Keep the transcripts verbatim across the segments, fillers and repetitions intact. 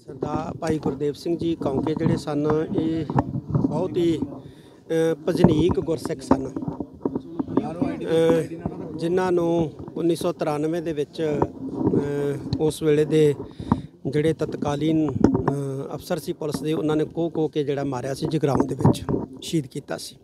ਸਰਦਾਰ ਭਾਈ ਗੁਰਦੇਵ ਸਿੰਘ ਜੀ ਕੌਂਕੇ ਜਿਹੜੇ ਸਨ ਇਹ ਬਹੁਤ ਹੀ ਭਜਨੀਕ ਗੁਰਸਿੱਖ ਸਨ, ਜਿਨ੍ਹਾਂ ਨੂੰ ਉੱਨੀ ਸੌ ਤਰਾਨਵੇਂ ਦੇ ਵਿੱਚ ਉਸ ਵੇਲੇ ਦੇ ਜਿਹੜੇ ਤਤਕਾਲੀਨ ਅਫਸਰ ਸੀ ਪੁਲਿਸ ਦੇ, ਉਹਨਾਂ ਨੇ ਕੋਹ ਕੋਹ ਕੇ ਜਿਹੜਾ ਮਾਰਿਆ ਸੀ ਜਗਰਾਉਂ ਦੇ ਵਿੱਚ ਸ਼ਹੀਦ ਕੀਤਾ ਸੀ।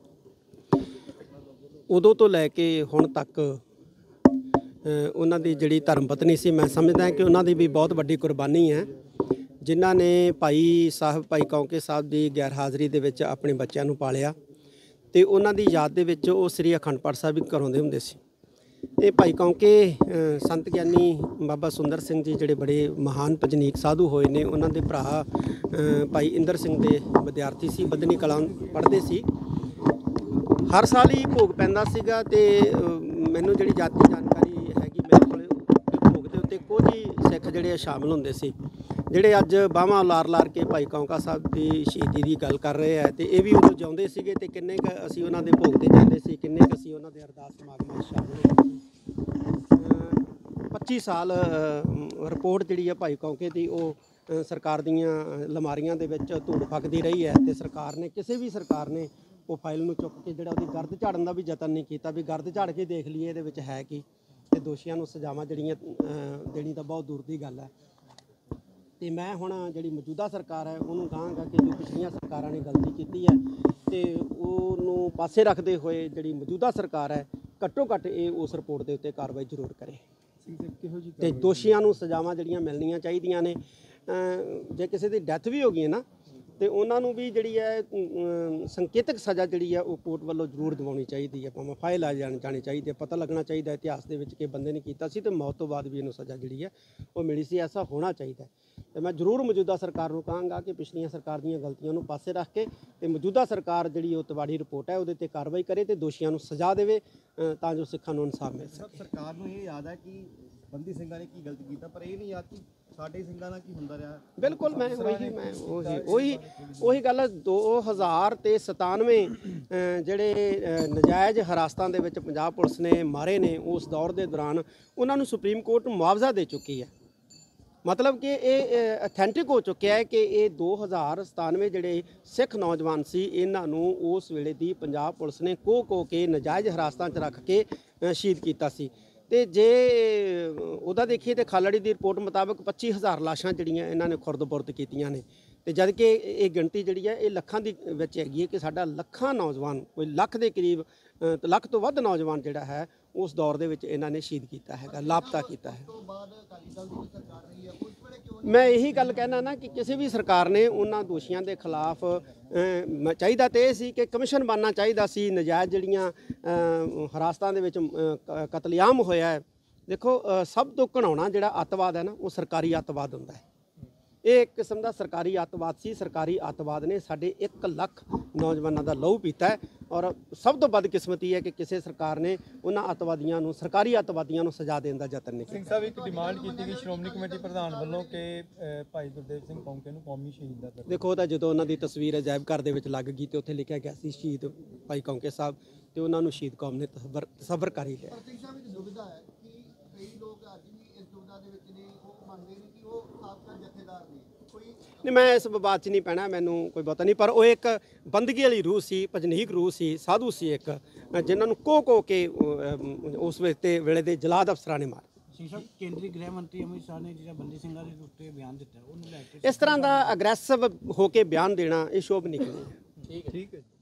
ਉਦੋਂ ਤੋਂ ਲੈ ਕੇ ਹੁਣ ਤੱਕ ਉਹਨਾਂ ਦੀ ਜਿਹੜੀ ਧਰਮ ਪਤਨੀ ਸੀ, ਮੈਂ ਸਮਝਦਾ ਕਿ ਉਹਨਾਂ ਦੀ ਵੀ ਬਹੁਤ ਵੱਡੀ ਕੁਰਬਾਨੀ ਹੈ, ਜਿਨ੍ਹਾਂ ਨੇ ਭਾਈ ਸਾਹਿਬ ਭਾਈ ਕੌਂਕੇ ਸਾਹਿਬ ਦੀ ਗੈਰ ਹਾਜ਼ਰੀ ਦੇ ਵਿੱਚ ਆਪਣੇ ਬੱਚਿਆਂ ਨੂੰ ਪਾਲਿਆ ਅਤੇ ਉਹਨਾਂ ਦੀ ਯਾਦ ਦੇ ਵਿੱਚ ਉਹ ਸ੍ਰੀ ਅਖੰਡ ਪਾਠ ਸਾਹਿਬ ਵੀ ਕਰਾਉਂਦੇ ਹੁੰਦੇ ਸੀ। ਇਹ ਭਾਈ ਕੌਂਕੇ ਸੰਤ ਗਿਆਨੀ ਬਾਬਾ ਸੁੰਦਰ ਸਿੰਘ ਜੀ ਜਿਹੜੇ ਬੜੇ ਮਹਾਨ ਭਜਨੀਕ ਸਾਧੂ ਹੋਏ ਨੇ, ਉਹਨਾਂ ਦੇ ਭਰਾ ਭਾਈ ਇੰਦਰ ਸਿੰਘ ਦੇ ਵਿਦਿਆਰਥੀ ਸੀ, ਬੱਧਨੀ ਕਲਾਂ ਪੜ੍ਹਦੇ ਸੀ। ਹਰ ਸਾਲ ਹੀ ਭੋਗ ਪੈਂਦਾ ਸੀਗਾ ਅਤੇ ਮੈਨੂੰ ਜਿਹੜੀ ਜਾਤੀ ਜਾਣਕਾਰੀ ਹੈਗੀ ਮੇਰੇ ਕੋਲ, ਭੋਗ ਦੇ ਉੱਤੇ ਕੁਝ ਹੀ ਸਿੱਖ ਜਿਹੜੇ ਸ਼ਾਮਲ ਹੁੰਦੇ ਸੀ, ਜਿਹੜੇ ਅੱਜ ਬਾਹਾਂ ਲਾਰ ਲਾਰ ਕੇ ਭਾਈ ਕੌਂਕਾ ਸਾਹਿਬ ਦੀ ਸ਼ਹੀਦੀ ਦੀ ਗੱਲ ਕਰ ਰਹੇ ਹੈ। ਅਤੇ ਇਹ ਵੀ ਉਦੋਂ ਜਿਉਂਦੇ ਸੀਗੇ ਅਤੇ ਕਿੰਨੇ ਕੁ ਅਸੀਂ ਉਹਨਾਂ ਦੇ ਭੋਗ 'ਤੇ ਜਾਂਦੇ ਸੀ, ਕਿੰਨੇ ਕੁ ਅਸੀਂ ਉਹਨਾਂ ਦੇ ਅਰਦਾਸ ਸਮਾਗਮਾਂ 'ਚ ਸ਼ਾਮਲ ਹੁੰਦੇ ਸੀ। ਪੱਚੀ ਸਾਲ ਰਿਪੋਰਟ ਜਿਹੜੀ ਹੈ ਭਾਈ ਕੌਂਕੇ ਦੀ ਉਹ ਸਰਕਾਰ ਦੀਆਂ ਲਮਾਰੀਆਂ ਦੇ ਵਿੱਚ ਧੂੜ ਫੱਕਦੀ ਰਹੀ ਹੈ, ਅਤੇ ਸਰਕਾਰ ਨੇ ਕਿਸੇ ਵੀ ਸਰਕਾਰ ਨੇ ਉਹ ਫਾਈਲ ਨੂੰ ਚੁੱਕ ਕੇ ਜਿਹੜਾ ਉਹਦੀ ਗਰਦ ਝਾੜਨ ਦਾ ਵੀ ਯਤਨ ਨਹੀਂ ਕੀਤਾ ਵੀ ਗਰਦ ਝਾੜ ਕੇ ਦੇਖ ਲਈਏ ਇਹਦੇ ਵਿੱਚ ਹੈ ਕੀ, ਅਤੇ ਦੋਸ਼ੀਆਂ ਨੂੰ ਸਜ਼ਾਵਾਂ ਜਿਹੜੀਆਂ ਦੇਣੀ ਤਾਂ ਬਹੁਤ ਦੂਰ ਦੀ ਗੱਲ ਹੈ। ਅਤੇ ਮੈਂ ਹੁਣ ਜਿਹੜੀ ਮੌਜੂਦਾ ਸਰਕਾਰ ਹੈ ਉਹਨੂੰ ਕਹਾਂਗਾ ਕਿ ਜੋ ਪਿਛਲੀਆਂ ਸਰਕਾਰਾਂ ਨੇ ਗਲਤੀ ਕੀਤੀ ਹੈ ਅਤੇ ਉਹਨੂੰ ਪਾਸੇ ਰੱਖਦੇ ਹੋਏ ਜਿਹੜੀ ਮੌਜੂਦਾ ਸਰਕਾਰ ਹੈ ਘੱਟੋ ਘੱਟ ਇਹ ਉਸ ਰਿਪੋਰਟ ਦੇ ਉੱਤੇ ਕਾਰਵਾਈ ਜ਼ਰੂਰ ਕਰੇ ਅਤੇ ਦੋਸ਼ੀਆਂ ਨੂੰ ਸਜ਼ਾਵਾਂ ਜਿਹੜੀਆਂ ਮਿਲਣੀਆਂ ਚਾਹੀਦੀਆਂ ਨੇ। ਜੇ ਕਿਸੇ ਦੀ ਡੈਥ ਵੀ ਹੋ ਗਈ ਹੈ ਨਾ, ਅਤੇ ਉਹਨਾਂ ਨੂੰ ਵੀ ਜਿਹੜੀ ਹੈ ਸੰਕੇਤਕ ਸਜ਼ਾ ਜਿਹੜੀ ਹੈ ਉਹ ਕੋਰਟ ਵੱਲੋਂ ਜ਼ਰੂਰ ਦਿਵਾਉਣੀ ਚਾਹੀਦੀ ਹੈ, ਭਾਵੇਂ ਫਾਈਲ ਆ ਜਾਣੀ ਜਾਣੀ ਚਾਹੀਦੀ ਹੈ, ਪਤਾ ਲੱਗਣਾ ਚਾਹੀਦਾ ਇਤਿਹਾਸ ਦੇ ਵਿੱਚ ਕਿ ਬੰਦੇ ਨੇ ਕੀਤਾ ਸੀ ਅਤੇ ਮੌਤ ਤੋਂ ਬਾਅਦ ਵੀ ਇਹਨੂੰ ਸਜ਼ਾ ਜਿਹੜੀ ਹੈ ਉਹ ਮਿਲੀ ਸੀ। ਐਸਾ ਹੋਣਾ ਚਾਹੀਦਾ ਅਤੇ ਮੈਂ ਜ਼ਰੂਰ ਮੌਜੂਦਾ ਸਰਕਾਰ ਨੂੰ ਕਹਾਂਗਾ ਕਿ ਪਿਛਲੀਆਂ ਸਰਕਾਰ ਦੀਆਂ ਗਲਤੀਆਂ ਨੂੰ ਪਾਸੇ ਰੱਖ ਕੇ ਅਤੇ ਮੌਜੂਦਾ ਸਰਕਾਰ ਜਿਹੜੀ ਉਹ ਤਵਾੜੀ ਰਿਪੋਰਟ ਹੈ ਉਹਦੇ 'ਤੇ ਕਾਰਵਾਈ ਕਰੇ ਅਤੇ ਦੋਸ਼ੀਆਂ ਨੂੰ ਸਜ਼ਾ ਦੇਵੇ ਤਾਂ ਜੋ ਸਿੱਖਾਂ ਨੂੰ ਇਨਸਾਫ ਮਿਲ ਸਕੇ। ਸਰਕਾਰ ਨੂੰ ਇਹ ਯਾਦ ਹੈ ਕਿ ਬੰਦੀ ਸਿੰਘਾਂ ਨੇ ਕੀ ਗਲਤੀ ਕੀਤਾ, ਪਰ ਇਹ ਨਹੀਂ ਯਾਦ ਕਿ ਸਾਡੇ ਸਿੰਘਾਂ ਨਾਲ ਕੀ ਹੁੰਦਾ ਰਿਹਾ। ਬਿਲਕੁਲ, ਮੈਂ ਉਹੀ ਮੈਂ ਉਹੀ ਉਹੀ ਉਹੀ ਗੱਲ ਦੋ ਹਜ਼ਾਰ ਅਤੇ ਸਤਾਨਵੇਂ ਜਿਹੜੇ ਨਜਾਇਜ਼ ਹਿਰਾਸਤਾਂ ਦੇ ਵਿੱਚ ਪੰਜਾਬ ਪੁਲਿਸ ਨੇ ਮਾਰੇ ਨੇ, ਉਸ ਦੌਰ ਦੇ ਦੌਰਾਨ ਉਹਨਾਂ ਨੂੰ ਸੁਪਰੀਮ ਕੋਰਟ ਮੁਆਵਜ਼ਾ ਦੇ ਚੁੱਕੀ ਹੈ। ਮਤਲਬ ਕਿ ਇਹ ਅਥੈਂਟਿਕ ਹੋ ਚੁੱਕਿਆ ਹੈ ਕਿ ਇਹ ਦੋ ਹਜ਼ਾਰ ਸਤਾਨਵੇਂ ਜਿਹੜੇ ਸਿੱਖ ਨੌਜਵਾਨ ਸੀ, ਇਹਨਾਂ ਨੂੰ ਉਸ ਵੇਲੇ ਦੀ ਪੰਜਾਬ ਪੁਲਿਸ ਨੇ ਕੋਹ ਕੋਹ ਕੇ ਨਜਾਇਜ਼ ਹਿਰਾਸਤਾਂ 'ਚ ਰੱਖ ਕੇ ਸ਼ਹੀਦ ਕੀਤਾ ਸੀ। ਅਤੇ ਜੇ ਉਹਦਾ ਦੇਖੀਏ ਤਾਂ ਖਾਲੜੀ ਦੀ ਰਿਪੋਰਟ ਮੁਤਾਬਕ ਪੱਚੀ ਹਜ਼ਾਰ ਲਾਸ਼ਾਂ ਜਿਹੜੀਆਂ ਇਹਨਾਂ ਨੇ ਖੁਰਦ-ਬੁਰਦ ਕੀਤੀਆਂ ਨੇ, ਅਤੇ ਜਦ ਕਿ ਇਹ ਗਿਣਤੀ ਜਿਹੜੀ ਹੈ ਇਹ ਲੱਖਾਂ ਦੀ ਵਿੱਚ ਹੈਗੀ ਹੈ ਕਿ ਸਾਡਾ ਲੱਖਾਂ ਨੌਜਵਾਨ, ਕੋਈ ਲੱਖ ਦੇ ਕਰੀਬ ਲੱਖ ਤੋਂ ਵੱਧ ਨੌਜਵਾਨ ਜਿਹੜਾ ਹੈ ਉਸ ਦੌਰ ਦੇ ਵਿੱਚ ਇਹਨਾਂ ਨੇ ਸ਼ਹੀਦ ਕੀਤਾ ਹੈਗਾ, ਲਾਪਤਾ ਕੀਤਾ ਹੈ। ਮੈਂ ਇਹੀ ਗੱਲ ਕਹਿਣਾ ਨਾ ਕਿ ਕਿਸੇ ਵੀ ਸਰਕਾਰ ਨੇ ਉਹਨਾਂ ਦੋਸ਼ੀਆਂ ਦੇ ਖਿਲਾਫ ਚਾਹੀਦਾ ਤਾਂ ਇਹ ਸੀ ਕਿ ਕਮਿਸ਼ਨ ਬਣਨਾ ਚਾਹੀਦਾ ਸੀ। ਨਜਾਇਜ਼ ਜਿਹੜੀਆਂ ਹਿਰਾਸਤਾਂ ਦੇ ਵਿੱਚ ਕਤਲੇਆਮ ਹੋਇਆ ਹੈ, ਦੇਖੋ ਸਭ ਤੋਂ ਘਿਨਾਉਣਾ ਜਿਹੜਾ ਅੱਤਵਾਦ ਹੈ ਨਾ ਉਹ ਸਰਕਾਰੀ ਅੱਤਵਾਦ ਹੁੰਦਾ ਹੈ। ਇਹ ਇੱਕ ਕਿਸਮ ਦਾ ਸਰਕਾਰੀ ਅੱਤਵਾਦ ਸੀ। ਸਰਕਾਰੀ ਅੱਤਵਾਦ ਨੇ ਸਾਡੇ ਇੱਕ ਲੱਖ ਨੌਜਵਾਨਾਂ ਦਾ ਲਹੂ ਪੀਤਾ ਹੈ, ਔਰ ਸਭ ਤੋਂ ਬਦਕਿਸਮਤੀ ਹੈ ਕਿ ਕਿਸੇ ਸਰਕਾਰ ਨੇ ਉਹਨਾਂ ਅੱਤਵਾਦੀਆਂ ਨੂੰ, ਸਰਕਾਰੀ ਅੱਤਵਾਦੀਆਂ ਨੂੰ ਸਜ਼ਾ ਦੇਣ ਦਾ ਯਤਨ ਨਹੀਂ ਕੀਤਾ। ਸਿੰਘ ਸਾਹਿਬ, ਇੱਕ ਡਿਮਾਂਡ ਕੀਤੀ ਗਈ ਸ਼੍ਰੋਮਣੀ ਕਮੇਟੀ ਪ੍ਰਧਾਨ ਵੱਲੋਂ ਕਿ ਭਾਈ ਗੁਰਦੇਵ ਸਿੰਘ ਕੌਂਕੇ ਨੂੰ ਕੌਮੀ ਸ਼ਹੀਦ ਦਾ ਦਰਜਾ। ਦੇਖੋ, ਤਾਂ ਜਦੋਂ ਉਹਨਾਂ ਦੀ ਤਸਵੀਰ ਅਜਾਇਬ ਘਰ ਦੇ ਵਿੱਚ ਲੱਗ ਗਈ ਅਤੇ ਉੱਥੇ ਲਿਖਿਆ ਗਿਆ ਸੀ ਸ਼ਹੀਦ ਭਾਈ ਕੌਂਕੇ ਸਾਹਿਬ, ਅਤੇ ਉਹਨਾਂ ਨੂੰ ਸ਼ਹੀਦ ਕੌਮ ਨੇ ਤਸਵਰ ਤਸੱਵਰ ਕਰ ਹੀ ਲਿਆ। ਸਿੰਘ ਸਾਹਿਬ, ਇੱਕ ਦੁਵਿਧਾ ਹੈ ਕਿ ਕਈ ਲੋਕ ਅੱਜ ਵੀ ਇਸ ਦੁਵਿਧਾ ਦੇ ਵਿੱਚ ਨੇ, ਉਹ ਮੰਨਦੇ ਨੇ ਕਿ ਉਹ ਸਾਬਕਾ ਜਥੇਦਾਰ ਨੇ। ਨਹੀਂ, ਮੈਂ ਇਸ ਵਿਵਾਦ 'ਚ ਨਹੀਂ ਪੈਣਾ, ਮੈਨੂੰ ਕੋਈ ਪਤਾ ਨਹੀਂ, ਪਰ ਉਹ ਇੱਕ ਬੰਦਗੀ ਵਾਲੀ ਰੂਹ ਸੀ, ਭਜਨੀਕ ਰੂਹ ਸੀ, ਸਾਧੂ ਸੀ ਇੱਕ, ਜਿਨ੍ਹਾਂ ਨੂੰ ਕੋਹ ਕੋਹ ਕੇ ਉਸ ਵੇਲੇ ਵੇਲੇ ਦੇ ਜਲਾਦ ਅਫਸਰਾਂ ਨੇ ਮਾਰਿਆ। ਸਿੰਘ ਸਾਹਿਬ, ਕੇਂਦਰੀ ਗ੍ਰਹਿ ਮੰਤਰੀ ਅਮਿਤ ਸ਼ਾਹ ਨੇ ਜਿਹੜਾ ਬੰਦੀ ਸਿੰਘਾਂ ਦੇ ਉੱਤੇ ਬਿਆਨ ਦਿੱਤਾ, ਉਹਨੂੰ ਲੈ ਕੇ ਇਸ ਤਰ੍ਹਾਂ ਦਾ ਅਗਰੈਸਿਵ ਹੋ ਕੇ ਬਿਆਨ ਦੇਣਾ ਇਹ ਸ਼ੋਭ ਨਹੀਂ ਕਰਨੀ ਹੈ। ਠੀਕ ਹੈ।